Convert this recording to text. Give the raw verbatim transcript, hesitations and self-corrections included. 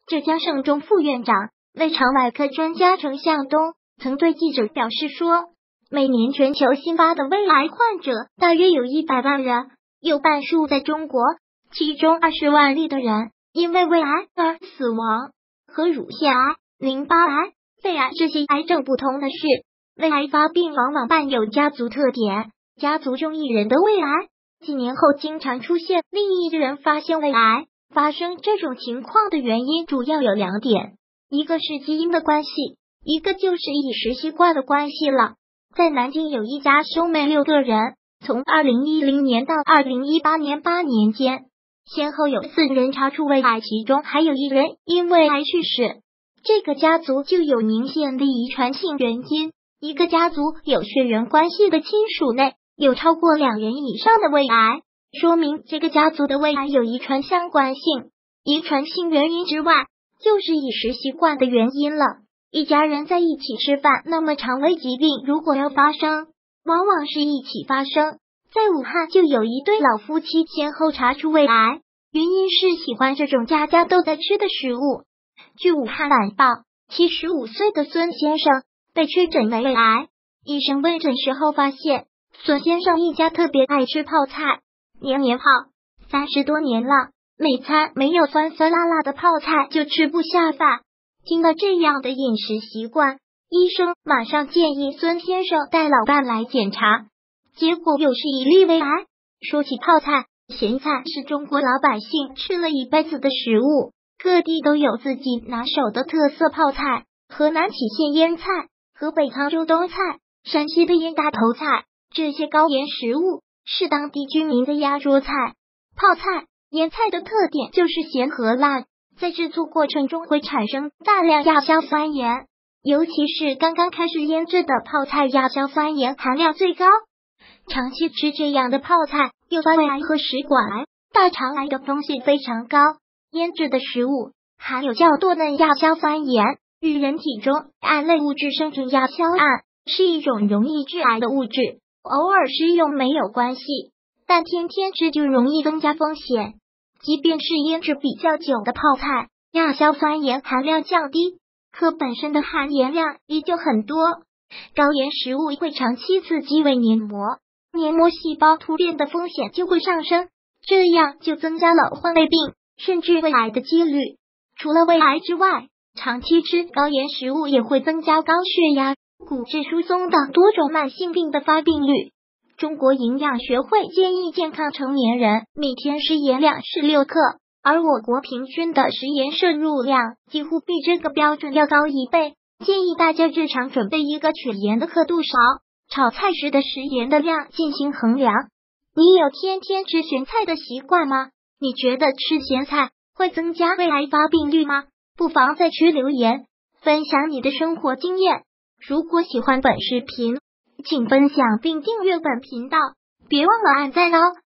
浙江省中副院长、胃肠外科专家程向东曾对记者表示说，每年全球新发的胃癌患者大约有一百万人，有半数在中国，其中二十万例的人因为胃癌而死亡。和乳腺癌、淋巴癌、肺癌这些癌症不同的是，胃癌发病往往伴有家族特点，家族中一人的胃癌，几年后经常出现另一人发现胃癌。发生这种情况的原因主要有两点，一个是基因的关系，一个就是饮食习惯的关系了。在南京有一家兄妹六个人，从二零一零年到二零一八年八年间，先后有四人查出胃癌，其中还有一人因胃癌去世。这个家族就有明显的遗传性原因，一个家族有血缘关系的亲属内有超过两人以上的胃癌，说明这个家族的胃癌有遗传相关性。遗传性原因之外，就是饮食习惯的原因了。一家人在一起吃饭，那么肠胃疾病如果要发生，往往是一起发生。在武汉就有一对老夫妻先后查出胃癌，原因是喜欢这种家家都在吃的食物。据武汉晚报，七十五岁的孙先生被确诊为胃癌，医生问诊时候发现，孙先生一家特别爱吃泡菜，年年泡，三十多年了，每餐没有酸酸辣辣的泡菜就吃不下饭。听了这样的饮食习惯，医生马上建议孙先生带老伴来检查，结果又是一例胃癌。说起泡菜，咸菜是中国老百姓吃了一辈子的食物，各地都有自己拿手的特色泡菜，河南杞县腌菜，河北沧州冬菜，山西的腌大头菜，这些高盐食物是当地居民的压桌菜。泡菜、腌菜的特点就是咸和辣，在制作过程中会产生大量亚硝酸盐，尤其是刚刚开始腌制的泡菜，亚硝酸盐含量最高。长期吃这样的泡菜，诱发胃癌和食管癌、大肠癌的风险非常高。腌制的食物含有较多的亚硝酸盐，与人体中胺类物质生成亚硝胺，是一种容易致癌的物质。偶尔食用没有关系，但天天吃就容易增加风险。即便是腌制比较久的泡菜，亚硝酸盐含量降低，可本身的含盐量依旧很多。高盐食物会长期刺激胃黏膜，黏膜细胞突变的风险就会上升，这样就增加了患胃病甚至胃癌的几率。除了胃癌之外，长期吃高盐食物也会增加高血压、骨质疏松等多种慢性病的发病率。中国营养学会建议健康成年人每天食盐量是六克，而我国平均的食盐摄入量几乎比这个标准要高一倍。建议大家日常准备一个取盐的刻度勺，炒菜时的食盐的量进行衡量。你有天天吃咸菜的习惯吗？你觉得吃咸菜会增加胃癌发病率吗？不妨在区留言分享你的生活经验。如果喜欢本视频，请分享并订阅本频道，别忘了按赞哦。